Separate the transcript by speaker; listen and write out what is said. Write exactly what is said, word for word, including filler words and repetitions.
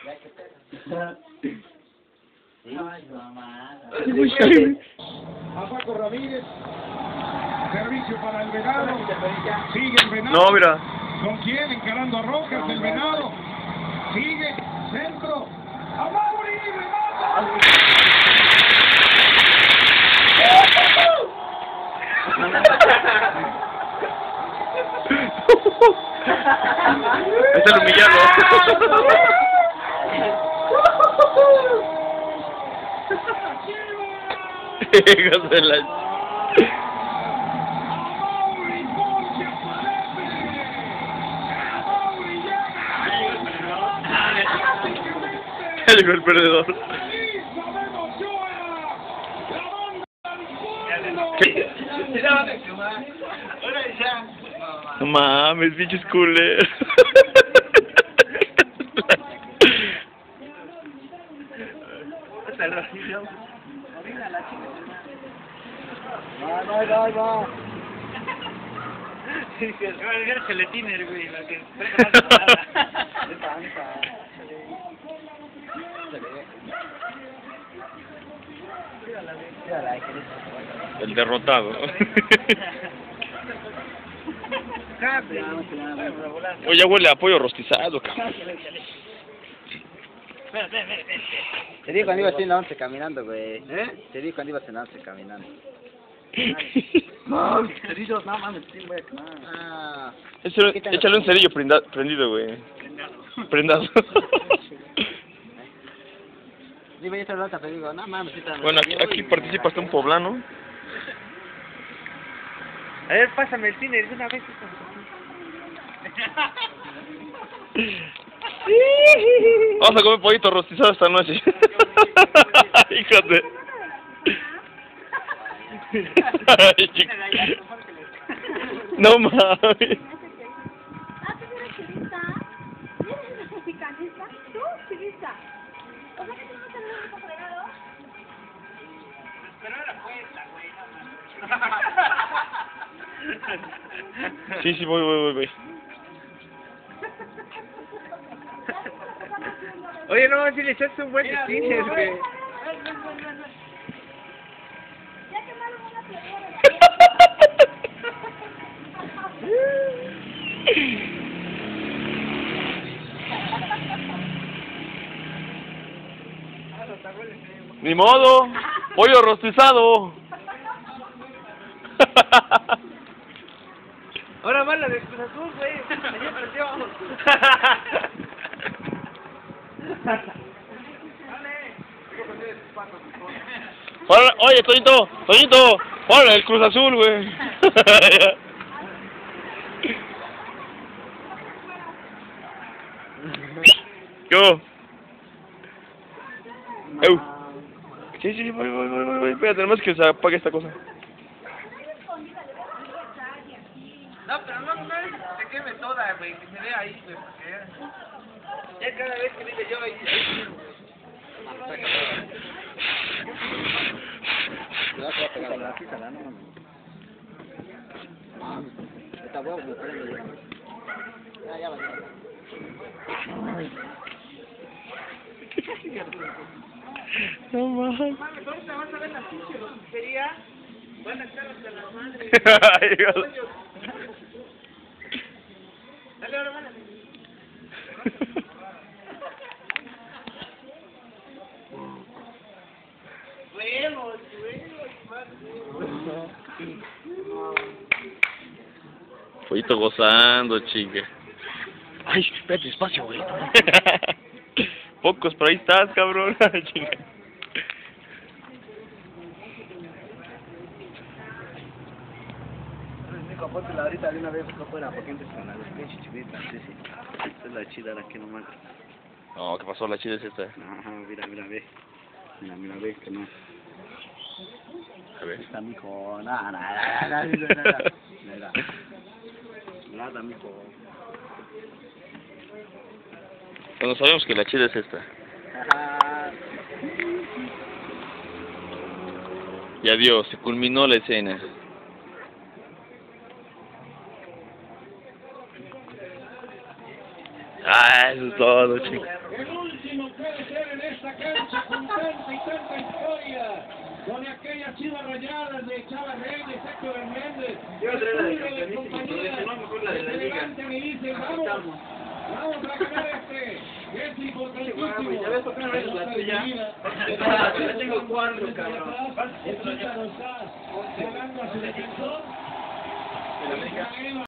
Speaker 1: Ay, mamá.
Speaker 2: A Paco Ramírez. Servicio para el Venado. Sigue el Venado.
Speaker 3: No, mira.
Speaker 2: ¿Con quién? Encarando a Rojas, el Venado. Sigue. Centro. A Mauri.
Speaker 3: Es el humillado. Hijos de la... Llegó el perdedor. ¿Qué? No mames, pinches culeros.
Speaker 1: Va, va, va, va.
Speaker 4: Era gelatiner, güey, la que prende más nada.
Speaker 3: El derrotado. Oye, huele a pollo rostizado, cabrón.
Speaker 1: Te dije cuando ibas en la once caminando, güey. ¿Eh? Te dije cuando ibas en la once caminando.
Speaker 4: No, cerillos, no mames, sí, voy a quemar.
Speaker 1: Ah.
Speaker 3: Échale, échale un cerillo prenda, prendido, güey. Prendado.
Speaker 1: Dime, yo te lo te digo, no mames.
Speaker 3: Bueno, aquí, aquí participa hasta un poblano.
Speaker 4: A ver, pásame el cine de una vez.
Speaker 3: Vamos a comer pollito rostizado esta noche. Híjate. No mames.
Speaker 5: Ah, ¿tú eres chivista? ¿Eres mexicanista? ¿Tú? Chivista. ¿O sea que tú no te lo único fregado?
Speaker 4: Pero era puesta, güey, no.
Speaker 3: Sí, sí, voy, voy, voy, voy.
Speaker 4: Oye, no, si le echaste un buen de cines, güey.
Speaker 5: Ya quemaron una playera.
Speaker 3: Ni modo, pollo rostizado.
Speaker 4: Ahora va la de Cruz Azul, güey. Ayer perdió.
Speaker 3: Hola, oye, Toñito, Toñito, hola, el Cruz Azul, güey. ¿Qué hubo? Eu. Sí, sí, voy, voy, voy, voy, espera, tenemos que se apague esta cosa.
Speaker 4: No, pero no, no es que se queme toda, güey, que se vea ahí, güey, porque ya cada vez que dice yo ahí, ahí, güey.
Speaker 1: No te va a pegar la pizza, no mames. Esta huevo me prende ya. Ya, ya va.
Speaker 3: No mames.
Speaker 4: Mames, ahorita vas a ver la pinche roticería. Van a estar hasta la madre.
Speaker 3: Ay, Dios.
Speaker 4: Dale, ahora, mándale. Huevos, huevos,
Speaker 3: Pollito gozando, chica.
Speaker 1: Ay, espérate, despacio, güey.
Speaker 3: Pocos, pero ahí estás, cabrón. Chinga.
Speaker 1: Nico, póntela ahorita de una vez afuera, porque antes con la pinche chivita, sí, sí. Esta es la chida, la que no mata.
Speaker 3: No, ¿qué pasó? La chida es esta.
Speaker 1: Ajá, mira, mira, ve. Mira, mira, ve, que no.
Speaker 3: A ver.
Speaker 1: Está, mijo. Nada, nada, nada, nada. Nada, nada, mijo.
Speaker 3: Bueno, sabemos que la chida es esta.
Speaker 1: Ajá.
Speaker 3: Y adiós, se culminó la escena. Ah, eso es todo, chicos.
Speaker 2: máximo puede ser en esta cancha con tanta y tanta historia. Con aquellas chivas rayadas de Chava Reyes, Héctor Hernández.
Speaker 1: Yo voy a traer la de
Speaker 2: Julio
Speaker 1: campeonísimo,
Speaker 2: compañía,
Speaker 1: pero si no, mejor la de la
Speaker 2: que se
Speaker 1: liga.
Speaker 2: levantan y dicen, vamos,
Speaker 1: Estamos.
Speaker 2: vamos a ganar este. Es importantísimo.
Speaker 1: Guau, ya ves por qué no eres la tuya. Yo tengo cuatro, cabrón.
Speaker 2: El Chica lo está jalando a su defensor.
Speaker 1: De la América.